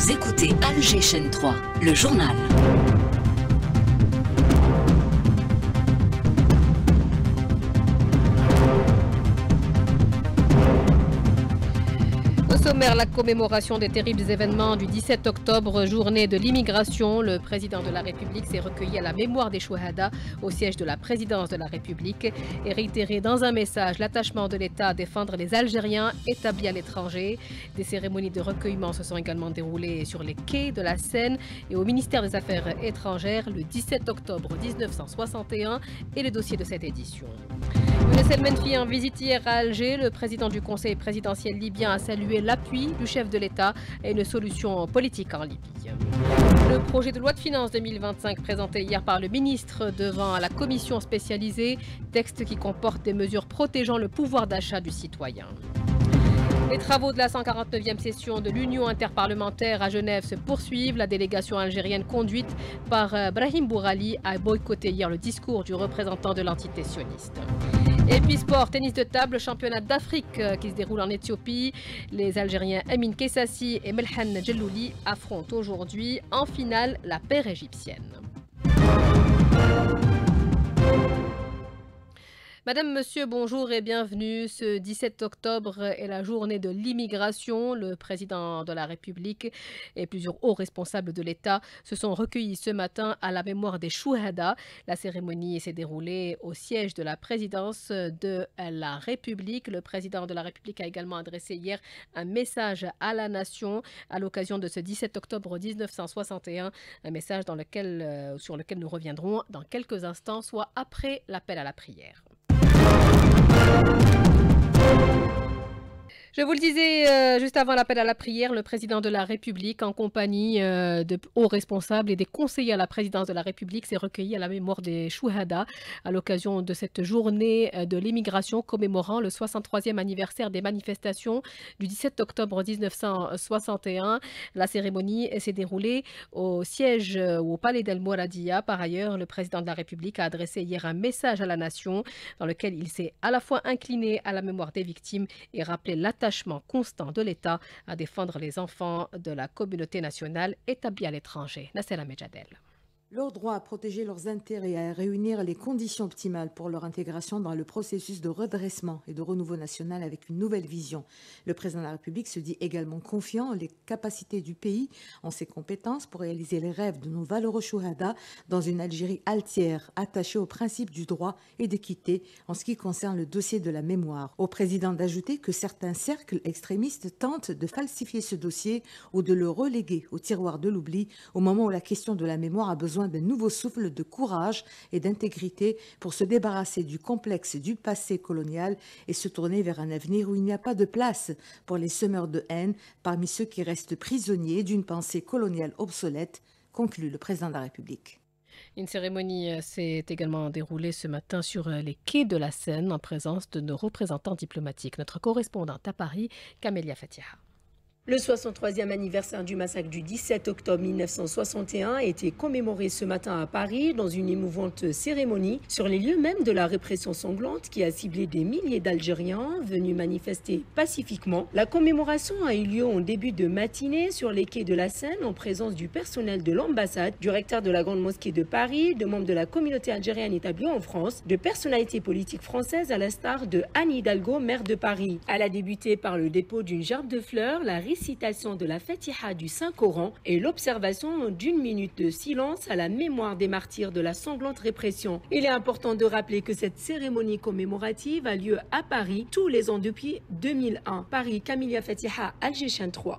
Vous écoutez Alger Chaîne 3, le journal. Au sommaire, la commémoration des terribles événements du 17 octobre, journée de l'immigration. Le président de la République s'est recueilli à la mémoire des Chouhada au siège de la présidence de la République et réitéré dans un message l'attachement de l'État à défendre les Algériens établis à l'étranger. Des cérémonies de recueillement se sont également déroulées sur les quais de la Seine et au ministère des Affaires étrangères le 17 octobre 1961 et le dossier de cette édition. Younes El Menfi en visite hier à Alger. Le président du conseil présidentiel libyen a salué l'appui du chef de l'État à une solution politique en Libye. Le projet de loi de finances 2025 présenté hier par le ministre devant la commission spécialisée, texte qui comporte des mesures protégeant le pouvoir d'achat du citoyen. Les travaux de la 149e session de l'Union interparlementaire à Genève se poursuivent. La délégation algérienne conduite par Brahim Bourali a boycotté hier le discours du représentant de l'entité sioniste. Et puis sport, tennis de table, championnat d'Afrique qui se déroule en Éthiopie. Les Algériens Emin Kessassi et Melhan Djellouli affrontent aujourd'hui en finale la paire égyptienne. Madame, Monsieur, bonjour et bienvenue. Ce 17 octobre est la journée de l'immigration. Le président de la République et plusieurs hauts responsables de l'État se sont recueillis ce matin à la mémoire des Chouhada. La cérémonie s'est déroulée au siège de la présidence de la République. Le président de la République a également adressé hier un message à la nation à l'occasion de ce 17 octobre 1961. Un message sur lequel nous reviendrons dans quelques instants, soit après l'appel à la prière. Je vous le disais juste avant l'appel à la prière, le président de la République, en compagnie de hauts responsables et des conseillers à la présidence de la République, s'est recueilli à la mémoire des Chouhada à l'occasion de cette journée de l'immigration commémorant le 63e anniversaire des manifestations du 17 octobre 1961. La cérémonie s'est déroulée au siège ou au palais d'El Mouradia. Par ailleurs, le président de la République a adressé hier un message à la nation dans lequel il s'est à la fois incliné à la mémoire des victimes et rappelé l'attachement constant de l'État à défendre les enfants de la communauté nationale établie à l'étranger. Nassela Medjadel. Leur droit à protéger leurs intérêts et à réunir les conditions optimales pour leur intégration dans le processus de redressement et de renouveau national avec une nouvelle vision. Le président de la République se dit également confiant en les capacités du pays, en ses compétences pour réaliser les rêves de nos valeureux Chouhada dans une Algérie altière, attachée aux principes du droit et d'équité en ce qui concerne le dossier de la mémoire. Au président d'ajouter que certains cercles extrémistes tentent de falsifier ce dossier ou de le reléguer au tiroir de l'oubli au moment où la question de la mémoire a besoin d'un nouveau souffle de courage et d'intégrité pour se débarrasser du complexe du passé colonial et se tourner vers un avenir où il n'y a pas de place pour les semeurs de haine parmi ceux qui restent prisonniers d'une pensée coloniale obsolète, conclut le président de la République. Une cérémonie s'est également déroulée ce matin sur les quais de la Seine en présence de nos représentants diplomatiques. Notre correspondante à Paris, Camélia Fatiha. Le 63e anniversaire du massacre du 17 octobre 1961 a été commémoré ce matin à Paris dans une émouvante cérémonie sur les lieux mêmes de la répression sanglante qui a ciblé des milliers d'Algériens venus manifester pacifiquement. La commémoration a eu lieu en début de matinée sur les quais de la Seine en présence du personnel de l'ambassade, du recteur de la Grande Mosquée de Paris, de membres de la communauté algérienne établie en France, de personnalités politiques françaises à l'instar de Anne Hidalgo, maire de Paris. Elle a débuté par le dépôt d'une gerbe de fleurs, la récitation de la Fatiha du Saint-Coran et l'observation d'une minute de silence à la mémoire des martyrs de la sanglante répression. Il est important de rappeler que cette cérémonie commémorative a lieu à Paris tous les ans depuis 2001. Paris, Camélia Fatiha, Alger Chaîne 3.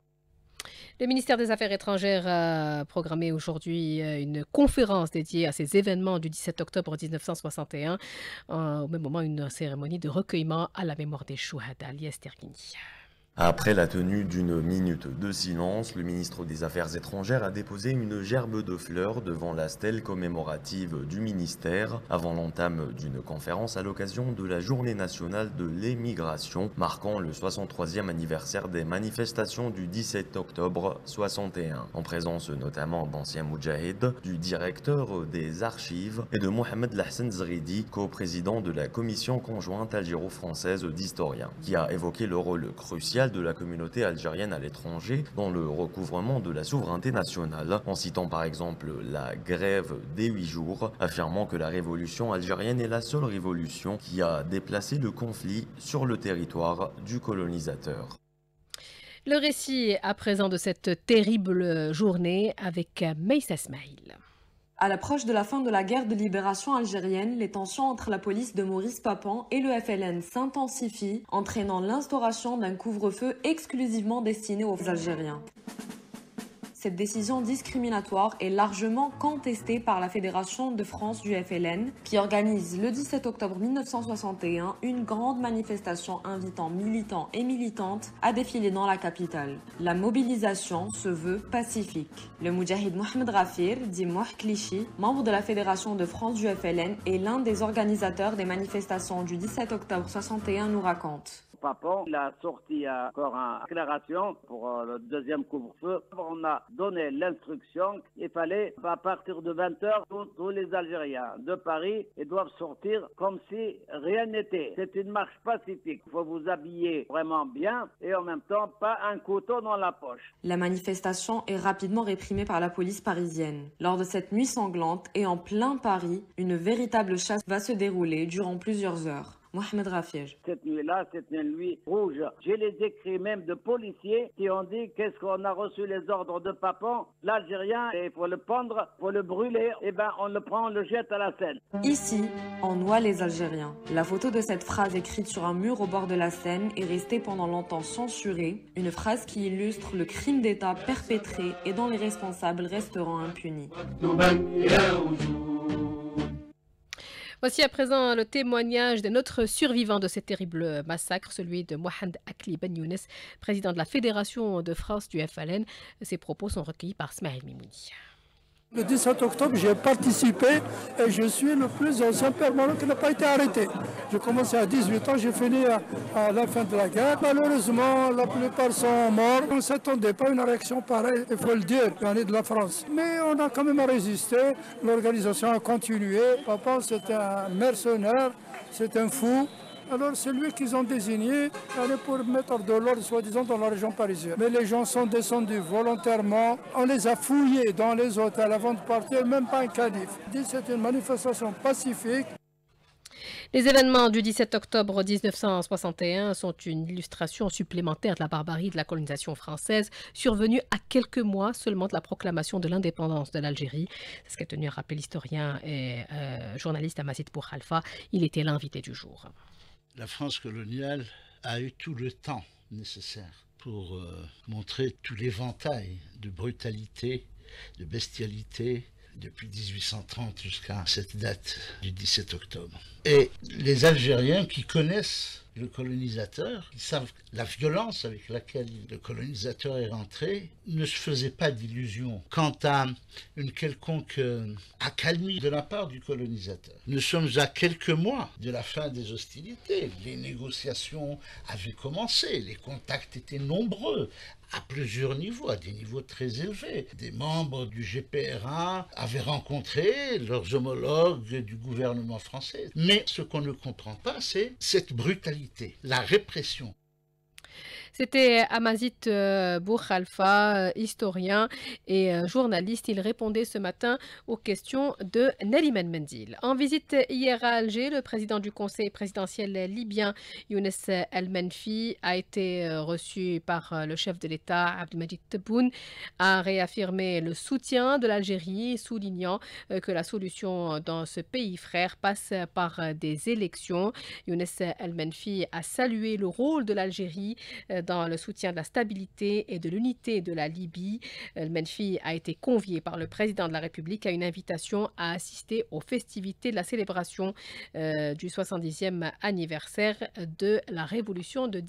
Le ministère des Affaires étrangères a programmé aujourd'hui une conférence dédiée à ces événements du 17 octobre 1961. Au même moment, une cérémonie de recueillement à la mémoire des Chouhada. Lies Terkini. Après la tenue d'une minute de silence, le ministre des Affaires étrangères a déposé une gerbe de fleurs devant la stèle commémorative du ministère avant l'entame d'une conférence à l'occasion de la Journée nationale de l'émigration, marquant le 63e anniversaire des manifestations du 17 octobre 61, en présence notamment d'anciens moudjahids, du directeur des archives et de Mohamed Lahsen Zridi, co-président de la commission conjointe algéro-française d'historiens, qui a évoqué le rôle crucial crucial de la communauté algérienne à l'étranger dans le recouvrement de la souveraineté nationale, en citant par exemple la grève des 8 jours, affirmant que la révolution algérienne est la seule révolution qui a déplacé le conflit sur le territoire du colonisateur. Le récit à présent de cette terrible journée avec Meissa Smaïl. À l'approche de la fin de la guerre de libération algérienne, les tensions entre la police de Maurice Papon et le FLN s'intensifient, entraînant l'instauration d'un couvre-feu exclusivement destiné aux Algériens. Cette décision discriminatoire est largement contestée par la Fédération de France du FLN, qui organise le 17 octobre 1961 une grande manifestation invitant militants et militantes à défiler dans la capitale. La mobilisation se veut pacifique. Le Moudjahid Mohamed Rafir, dit Mouh Clichy, membre de la Fédération de France du FLN et l'un des organisateurs des manifestations du 17 octobre 61 nous raconte. Papon, il a sorti encore une déclaration pour le deuxième couvre-feu. On a donné l'instruction qu'il fallait, à partir de 20h, tous les Algériens de Paris ils doivent sortir comme si rien n'était. C'est une marche pacifique. Il faut vous habiller vraiment bien et en même temps, pas un couteau dans la poche. La manifestation est rapidement réprimée par la police parisienne. Lors de cette nuit sanglante et en plein Paris, une véritable chasse va se dérouler durant plusieurs heures. Mohamed Rafir. Cette nuit-là, c'est une nuit rouge. J'ai les écrits même de policiers qui ont dit qu'est-ce qu'on a reçu les ordres de Papon. L'Algérien, il faut le pendre, il faut le brûler. Eh ben, on le prend, on le jette à la Seine. Ici, on noie les Algériens. La photo de cette phrase écrite sur un mur au bord de la Seine est restée pendant longtemps censurée. Une phrase qui illustre le crime d'État perpétré et dont les responsables resteront impunis. Voici à présent le témoignage de notre survivant de ces terribles massacres, celui de Mohamed Akli Ben Younes, président de la Fédération de France du FLN. Ces propos sont recueillis par Smaïl Mimouni. Le 17 octobre, j'ai participé et je suis le plus ancien permanent qui n'a pas été arrêté. J'ai commencé à 18 ans, j'ai fini à la fin de la guerre. Malheureusement, la plupart sont morts. On ne s'attendait pas à une réaction pareille, il faut le dire, l'année de la France. Mais on a quand même résisté, l'organisation a continué. Papa, c'est un mercenaire, c'est un fou. Alors c'est lui qu'ils ont désigné pour mettre de l'ordre, soi-disant, dans la région parisienne. Mais les gens sont descendus volontairement. On les a fouillés dans les hôtels avant de partir, même pas un calife. C'est une manifestation pacifique. Les événements du 17 octobre 1961 sont une illustration supplémentaire de la barbarie de la colonisation française, survenue à quelques mois seulement de la proclamation de l'indépendance de l'Algérie. C'est ce qu'a tenu à rappeler l'historien et journaliste Amazit Bourkhalfa. Il était l'invité du jour. La France coloniale a eu tout le temps nécessaire pour montrer tout l'éventail de brutalité, de bestialité, depuis 1830 jusqu'à cette date du 17 octobre. Et les Algériens qui connaissent le colonisateur, qui savent la violence avec laquelle le colonisateur est rentré, ne se faisaient pas d'illusions quant à une quelconque accalmie de la part du colonisateur. Nous sommes à quelques mois de la fin des hostilités. Les négociations avaient commencé, les contacts étaient nombreux, à plusieurs niveaux, à des niveaux très élevés. Des membres du GPRA avaient rencontré leurs homologues du gouvernement français. Mais ce qu'on ne comprend pas, c'est cette brutalité, la répression. C'était Amazit Bourkhalfa, historien et journaliste. Il répondait ce matin aux questions de Neriman Mendil. En visite hier à Alger, le président du conseil présidentiel libyen, Younes El Menfi, a été reçu par le chef de l'État, Abdelmadjid Tebboune, a réaffirmé le soutien de l'Algérie, soulignant que la solution dans ce pays frère passe par des élections. Younes El Menfi a salué le rôle de l'Algérie dans le soutien de la stabilité et de l'unité de la Libye. El Menfi a été convié par le président de la République à une invitation à assister aux festivités de la célébration du 70e anniversaire de la Révolution de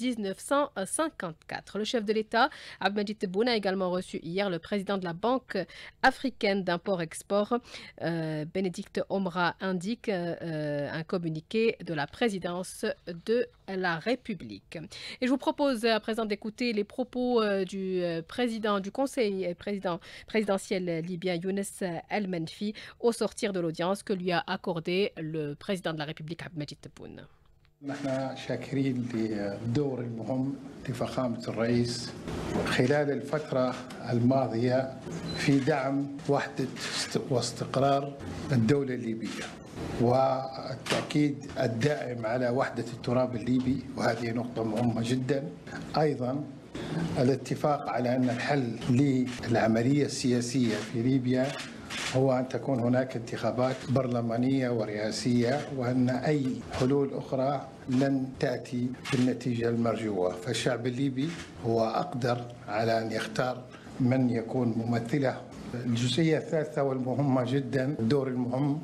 1954. Le chef de l'État, Abdelmadjid Tebboune, a également reçu hier le président de la Banque africaine d'import-export. Bénédicte Omra indique un communiqué de la présidence de la République. Et je vous propose à présent d'écouter les propos du président du conseil présidentiel libyen, Younes El Menfi, au sortir de l'audience que lui a accordé le président de la République, Abdelmadjid Tebboune. نحن شاكرين للدور المهم لفخامة الرئيس خلال الفترة الماضية في دعم وحدة واستقرار الدولة الليبية والتأكيد الدائم على وحدة التراب الليبي، وهذه نقطة مهمة جدا. أيضا الاتفاق على أن الحل للعملية السياسية في ليبيا هو أن تكون هناك انتخابات برلمانية ورئاسية، وأن أي حلول أخرى لن تأتي بالنتيجة المرجوة. فالشعب الليبي هو أقدر على أن يختار من يكون ممثله. الجزئية الثالثة والمهمة جدا الدور المهم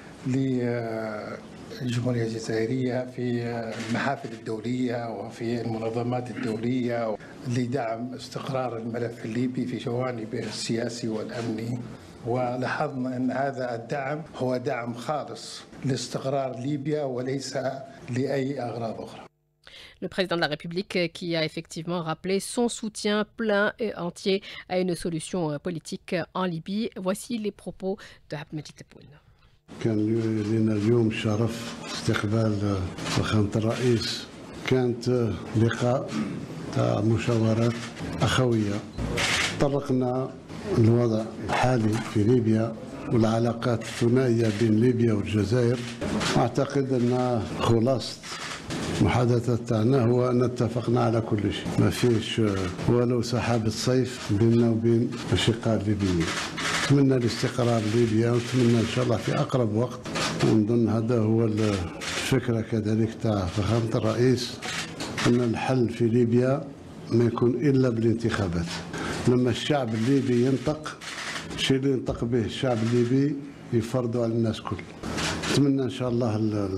للجمهورية الجزائرية في المحافل الدولية وفي المنظمات الدولية لدعم استقرار الملف الليبي في جوانبه السياسي والأمني. ولاحظنا أن هذا الدعم هو دعم خالص لاستقرار ليبيا وليس لأي أغراض أخرى. Le président de la République qui a effectivement rappelé son soutien plein et entier à une solution politique en Libye. Voici les propos de Abdelmajid Tebboune. كان لنا اليوم شرف استقبال فخامة الرئيس. كانت لقاء مشاورات أخوية. طرقنا الوضع الحالي في ليبيا والعلاقات الثنائية بين ليبيا والجزائر. أعتقد أن خلاصة المحادثات تاعنا هو أن اتفقنا على كل شيء، ما فيش ولو سحابة صيف بيننا وبين الأشقاء الليبيين. نتمنى الاستقرار ليبيا ونتمنى إن شاء الله في أقرب وقت، ونظن هذا هو الفكرة كذلك تاع فخامة الرئيس، أن الحل في ليبيا ما يكون إلا بالانتخابات. لما الشعب الليبي ينطق، الشيء اللي ينطق به الشعب الليبي يفرضوا على الناس كل. نتمنى إن شاء الله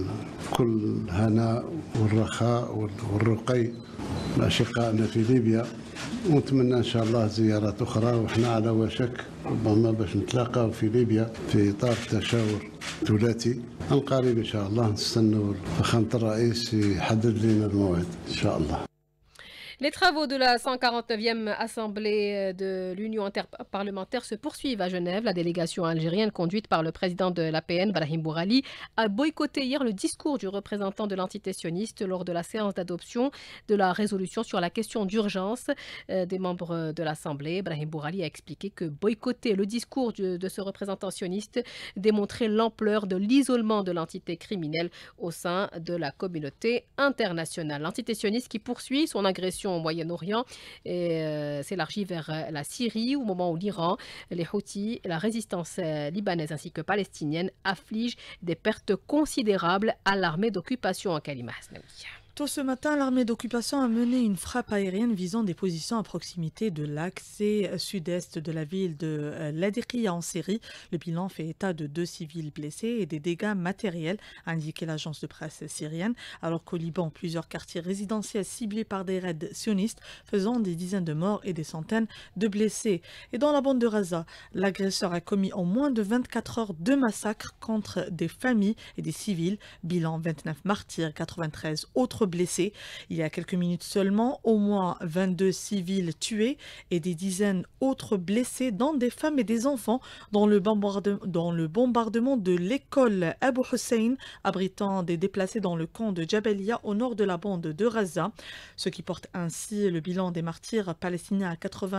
كل هناء والرخاء والرقي لأشقائنا في ليبيا، ونتمنى إن شاء الله زيارات أخرى، وإحنا على وشك ربما باش نتلاقاو في ليبيا في إطار تشاور ثلاثي القريب إن شاء الله. نستنوا فخامة الرئيس يحدد لنا الموعد إن شاء الله. Les travaux de la 149e Assemblée de l'Union interparlementaire se poursuivent à Genève. La délégation algérienne conduite par le président de l'APN, Brahim Bourali, a boycotté hier le discours du représentant de l'entité sioniste lors de la séance d'adoption de la résolution sur la question d'urgence des membres de l'Assemblée. Brahim Bourali a expliqué que boycotter le discours de ce représentant sioniste démontrait l'ampleur de l'isolement de l'entité criminelle au sein de la communauté internationale. L'entité sioniste qui poursuit son agression au Moyen-Orient et s'élargit vers la Syrie au moment où l'Iran, les Houthis, la résistance libanaise ainsi que palestinienne affligent des pertes considérables à l'armée d'occupation en Kalima Hasnaoui. Tôt ce matin, l'armée d'occupation a mené une frappe aérienne visant des positions à proximité de l'accès sud-est de la ville de Ladiriya en Syrie. Le bilan fait état de 2 civils blessés et des dégâts matériels, a indiqué l'agence de presse syrienne, alors qu'au Liban, plusieurs quartiers résidentiels ciblés par des raids sionistes faisant des dizaines de morts et des centaines de blessés. Et dans la bande de Gaza, l'agresseur a commis en moins de 24 heures 2 massacres contre des familles et des civils. Bilan 29 martyrs, 93 autres blessés. Il y a quelques minutes seulement, au moins 22 civils tués et des dizaines autres blessés, dont des femmes et des enfants, dans le bombardement de l'école Abu Hussein, abritant des déplacés dans le camp de Jabalia au nord de la bande de Gaza, ce qui porte ainsi le bilan des martyrs palestiniens à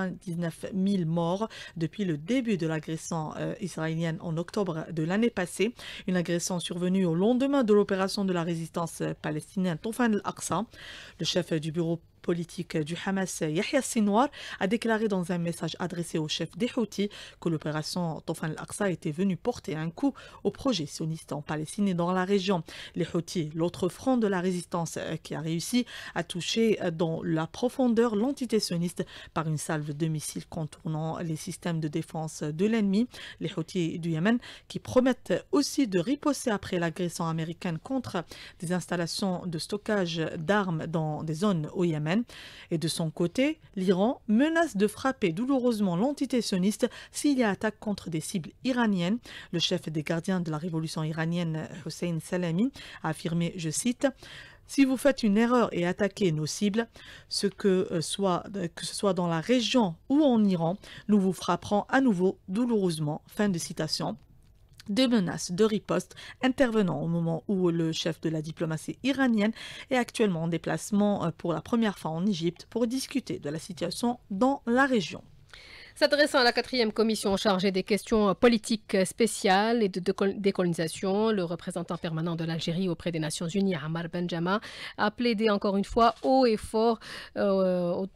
99 000 morts depuis le début de l'agression israélienne en octobre de l'année passée. Une agression survenue au lendemain de l'opération de la résistance palestinienne Toufan al-Aqsa. Le chef du bureau politique du Hamas, Yahya Sinwar, a déclaré dans un message adressé au chef des Houthis que l'opération Toufan al-Aqsa était venue porter un coup au projet sioniste en Palestine et dans la région. Les Houthis, l'autre front de la résistance qui a réussi à toucher dans la profondeur l'entité sioniste par une salve de missiles contournant les systèmes de défense de l'ennemi. Les Houthis du Yémen qui promettent aussi de riposter après l'agression américaine contre des installations de stockage d'armes dans des zones au Yémen. Et de son côté, l'Iran menace de frapper douloureusement l'entité sioniste s'il y a attaque contre des cibles iraniennes. Le chef des gardiens de la révolution iranienne, Hossein Salami, a affirmé, je cite, « Si vous faites une erreur et attaquez nos cibles, que ce soit dans la région ou en Iran, nous vous frapperons à nouveau douloureusement. » Fin de citation. Des menaces de riposte intervenant au moment où le chef de la diplomatie iranienne est actuellement en déplacement pour la première fois en Égypte pour discuter de la situation dans la région. S'adressant à la 4e commission chargée des questions politiques spéciales et de décolonisation, le représentant permanent de l'Algérie auprès des Nations Unies, Ammar Benjama, a plaidé encore une fois haut et fort le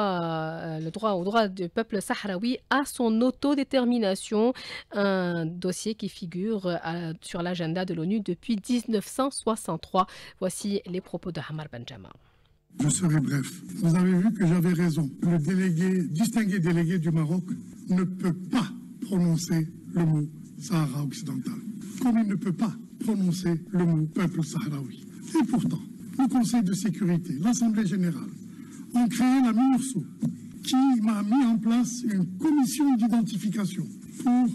droit du peuple sahraoui à son autodétermination, un dossier qui figure sur l'agenda de l'ONU depuis 1963. Voici les propos de Ammar Benjama. Je serai bref. Vous avez vu que j'avais raison. Le distingué délégué du Maroc ne peut pas prononcer le mot Sahara occidental, comme il ne peut pas prononcer le mot peuple sahraoui. Et pourtant, le Conseil de sécurité, l'Assemblée générale, ont créé la MINURSO, qui m'a mis en place une commission d'identification pour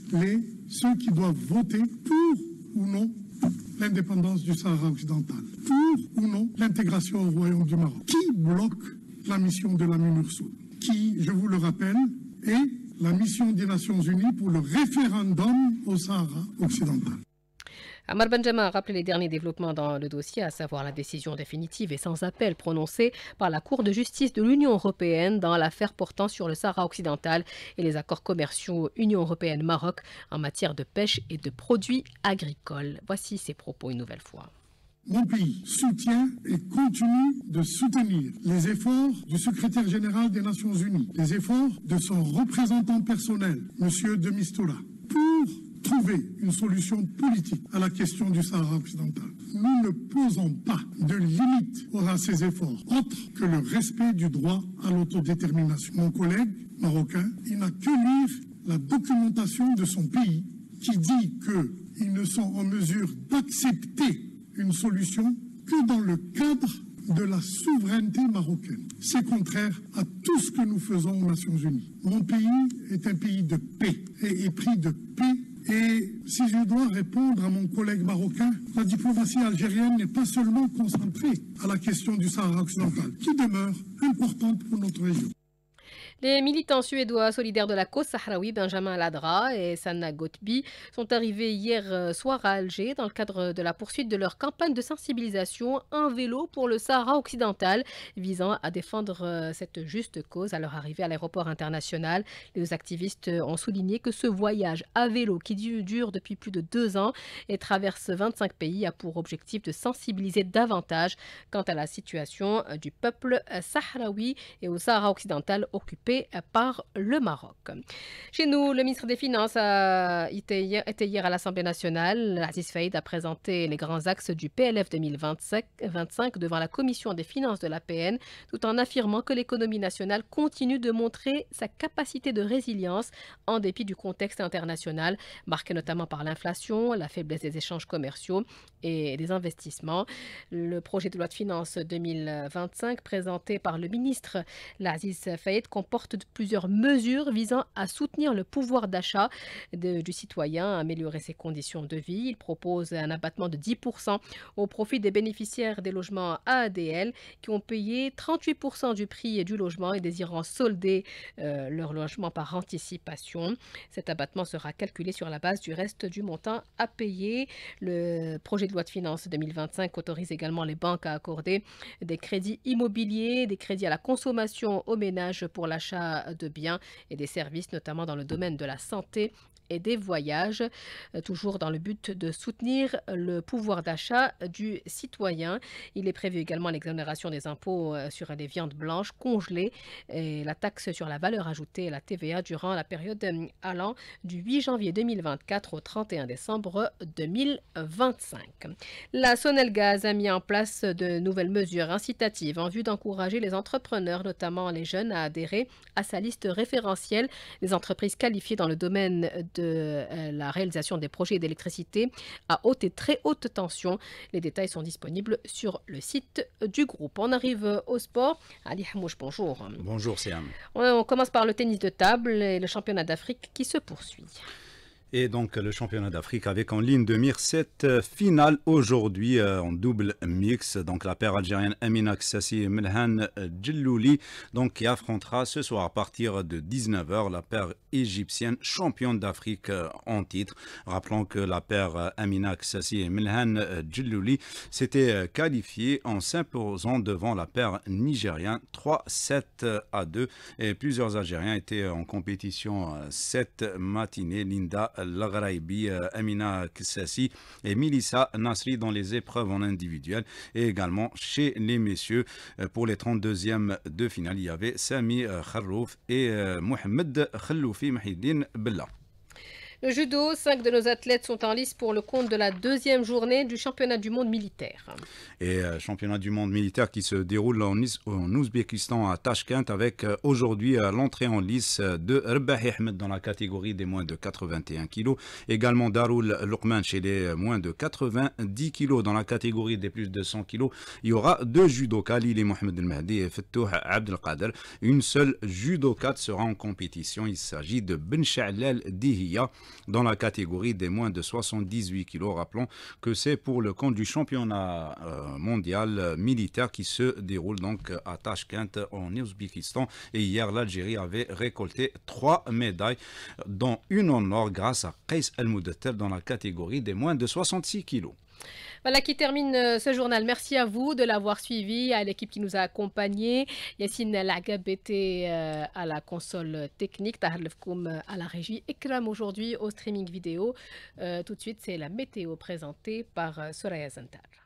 ceux qui doivent voter pour ou non l'indépendance du Sahara occidental, pour ou non l'intégration au Royaume du Maroc. Qui bloque la mission de la MINURSO, qui, je vous le rappelle, est la mission des Nations Unies pour le référendum au Sahara occidental. Ammar Benjama a rappelé les derniers développements dans le dossier, à savoir la décision définitive et sans appel prononcée par la Cour de justice de l'Union européenne dans l'affaire portant sur le Sahara occidental et les accords commerciaux Union européenne-Maroc en matière de pêche et de produits agricoles. Voici ses propos une nouvelle fois. Mon pays soutient et continue de soutenir les efforts du secrétaire général des Nations Unies, les efforts de son représentant personnel, M. de Mistura, pour trouver une solution politique à la question du Sahara occidental. Nous ne posons pas de limite à ces efforts, autre que le respect du droit à l'autodétermination. Mon collègue marocain, il n'a que lire la documentation de son pays qui dit qu'ils ne sont en mesure d'accepter une solution que dans le cadre de la souveraineté marocaine. C'est contraire à tout ce que nous faisons aux Nations Unies. Mon pays est un pays de paix et épris de paix. Et si je dois répondre à mon collègue marocain, la diplomatie algérienne n'est pas seulement concentrée à la question du Sahara occidental, qui demeure importante pour notre région. Les militants suédois solidaires de la cause sahraoui, Benjamin Ladra et Sanna Gotbi, sont arrivés hier soir à Alger dans le cadre de la poursuite de leur campagne de sensibilisation Un vélo pour le Sahara occidental, visant à défendre cette juste cause. À leur arrivée à l'aéroport international, les deux activistes ont souligné que ce voyage à vélo qui dure depuis plus de 2 ans et traverse 25 pays a pour objectif de sensibiliser davantage quant à la situation du peuple sahraoui et au Sahara occidental occupé par le Maroc. Chez nous, le ministre des Finances était hier à l'Assemblée nationale. Aziz Faïd a présenté les grands axes du PLF 2025 devant la Commission des finances de l'APN, tout en affirmant que l'économie nationale continue de montrer sa capacité de résilience en dépit du contexte international, marqué notamment par l'inflation, la faiblesse des échanges commerciaux et des investissements. Le projet de loi de finances 2025 présenté par le ministre Aziz Faïd comporte plusieurs mesures visant à soutenir le pouvoir d'achat du citoyen, améliorer ses conditions de vie. Il propose un abattement de 10% au profit des bénéficiaires des logements AADL qui ont payé 38% du prix du logement et désirant solder leur logement par anticipation. Cet abattement sera calculé sur la base du reste du montant à payer. Le projet de loi de finances 2025 autorise également les banques à accorder des crédits immobiliers, des crédits à la consommation aux ménages pour l'achat de biens et des services, notamment dans le domaine de la santé et des voyages, toujours dans le but de soutenir le pouvoir d'achat du citoyen. Il est prévu également l'exonération des impôts sur les viandes blanches congelées et la taxe sur la valeur ajoutée et la TVA durant la période allant du 8 janvier 2024 au 31 décembre 2025. La Sonelgaz a mis en place de nouvelles mesures incitatives en vue d'encourager les entrepreneurs, notamment les jeunes, à adhérer à sa liste référentielle des entreprises qualifiées dans le domaine de la réalisation des projets d'électricité à haute et très haute tension. Les détails sont disponibles sur le site du groupe. On arrive au sport. Ali Hamouche, bonjour. Bonjour, Siam. On commence par le tennis de table et le championnat d'Afrique qui se poursuit. Et donc le championnat d'Afrique avec en ligne de mire cette finale aujourd'hui en double mix. Donc la paire algérienne Amina Ksassi et Melhan Djellouli donc qui affrontera ce soir à partir de 19h la paire égyptienne championne d'Afrique en titre. Rappelons que la paire Amina Ksassi et Melhan Djellouli s'était qualifiée en s'imposant devant la paire nigérienne 3-7-2 et plusieurs Algériens étaient en compétition cette matinée. Linda Lagraibi, Amina Ksassi et Milissa Nasri dans les épreuves en individuel et également chez les messieurs pour les 32e de finale il y avait Sami Kharrouf et Mohamed Khalloufi Mahidine Bella. Le judo, 5 de nos athlètes sont en lice pour le compte de la deuxième journée du championnat du monde militaire. Et championnat du monde militaire qui se déroule en Ouzbékistan à Tashkent avec aujourd'hui l'entrée en lice de Rebahi Ahmed dans la catégorie des moins de 81 kg. Également Daroul Luqman chez les moins de 90 kg dans la catégorie des plus de 100 kg. Il y aura deux judokas, Lili Mohamed El Mahdi et Fattouh Abdelkader. Une seule judokate sera en compétition. Il s'agit de Ben Sha'lal Dihiya dans la catégorie des moins de 78 kg. Rappelons que c'est pour le compte du championnat mondial militaire qui se déroule donc à Tashkent en Ouzbékistan. Et hier, l'Algérie avait récolté 3 médailles, dont une en or grâce à Qais El Moudater dans la catégorie des moins de 66 kg. Voilà qui termine ce journal. Merci à vous de l'avoir suivi, à l'équipe qui nous a accompagnés. Yassine Lagab était à la console technique, Tahalefkoum à la régie, Ekram aujourd'hui au streaming vidéo. Tout de suite, c'est la météo présentée par Soraya Zantar.